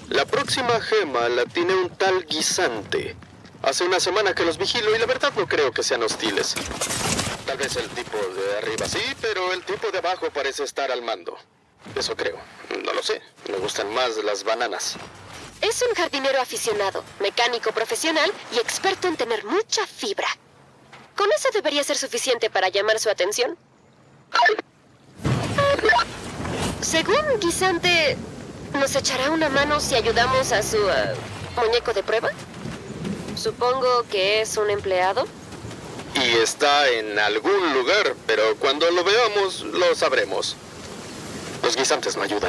La próxima gema la tiene un tal guisante. Hace una semana que los vigilo y la verdad no creo que sean hostiles. Tal vez el tipo de arriba sí, pero el tipo de abajo parece estar al mando. Eso creo. No lo sé. Me gustan más las bananas. Es un jardinero aficionado, mecánico profesional y experto en tener mucha fibra. Con eso debería ser suficiente para llamar su atención. Según Guisante, ¿nos echará una mano si ayudamos a su muñeco de prueba? Supongo que es un empleado. Y está en algún lugar, pero cuando lo veamos, lo sabremos. Los guisantes no ayudan.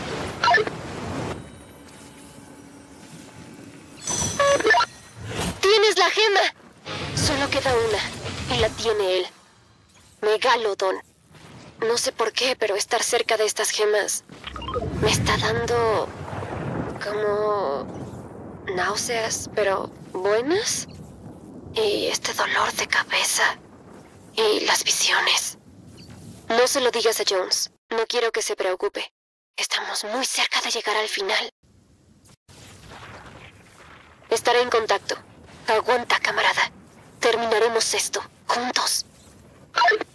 ¡Tienes la gema! Solo queda una, y la tiene él. Megalodon. No sé por qué, pero estar cerca de estas gemas me está dando como náuseas, pero buenas. Y este dolor de cabeza y las visiones. No se lo digas a Jones. No quiero que se preocupe. Estamos muy cerca de llegar al final. Estaré en contacto. Aguanta, camarada. Terminaremos esto juntos.